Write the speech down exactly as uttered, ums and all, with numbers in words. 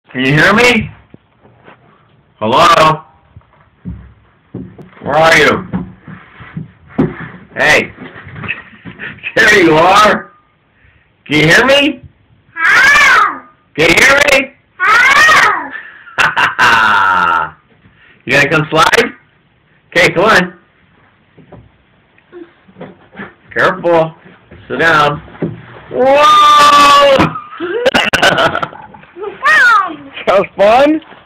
Can you hear me? Hello? Where are you? Hey. There you are. Can you hear me? How? Can you hear me? How? You gonna come slide? Okay, come on. Careful. Sit down. Whoa! That was fun?